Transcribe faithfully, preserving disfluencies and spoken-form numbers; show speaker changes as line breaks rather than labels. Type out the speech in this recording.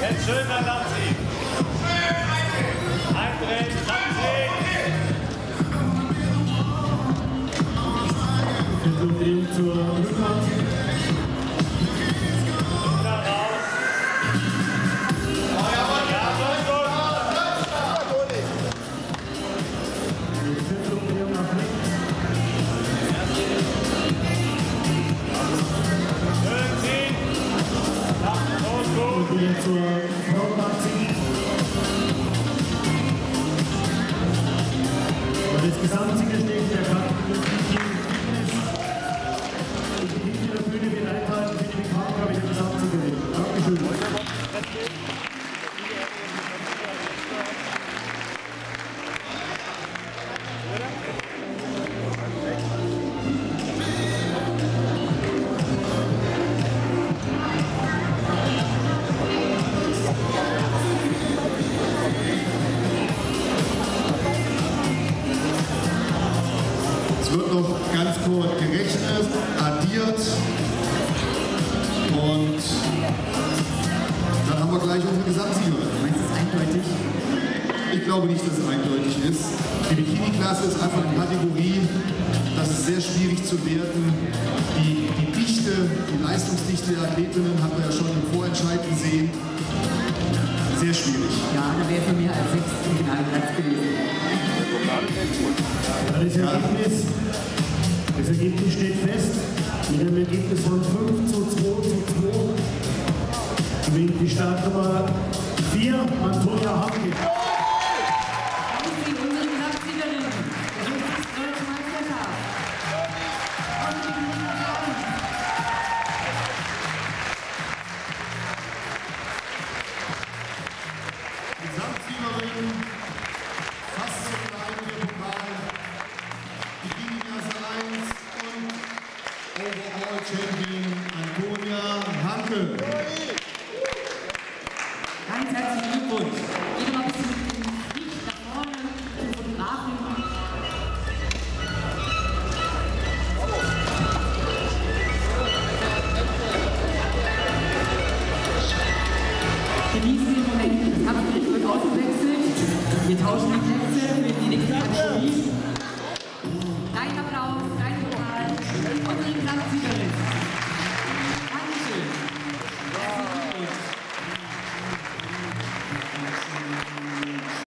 Jetzt schön dann abziehen. Eindrehen, abziehen.
Viertel zur Rückwand.
Und dann raus. Ja, gut, gut.
Viertel nach links.
Schön ziehen. Nach los, gut.
Und wieder zur Frontbank ziehen. Und das Gesamtsiegerstück der Karten.
Es wird noch ganz kurz gerechnet, addiert und dann haben wir gleich unsere Gesamtsiegerin.
Meinst du es eindeutig?
Ich glaube nicht, dass es eindeutig ist. Die Bikini-Klasse ist einfach eine Kategorie, das ist sehr schwierig zu werten. Die, die Dichte, die Leistungsdichte der Athletinnen haben wir ja schon im Vorentscheid gesehen. Sehr schwierig.
Ja, da wäre für mich als sechs im Finalplatz gewesen.
Das Ergebnis, das Ergebnis steht fest. Mit einem Ergebnis von fünf zu zwei zu zwei gewinnt die Startnummer vier, Antonia Hamke.
Das ist unsere Gesamtsiegerin. Das ist die Deutsche Meisterschaft. Und die
Gesamtsiegerin, fast so klein wie der Pokal, Bikini-Klasse eins und Overall-Champion Antonia Hamke.
Ganz herzlichen Glückwunsch. Geht mal ein bisschen mit dem Licht nach vorne, zum Fotografen. Genießen den Moment. Das Kampfgericht wird ausgewechselt. Wir tauschen die Plätze für die nächste Kategorie.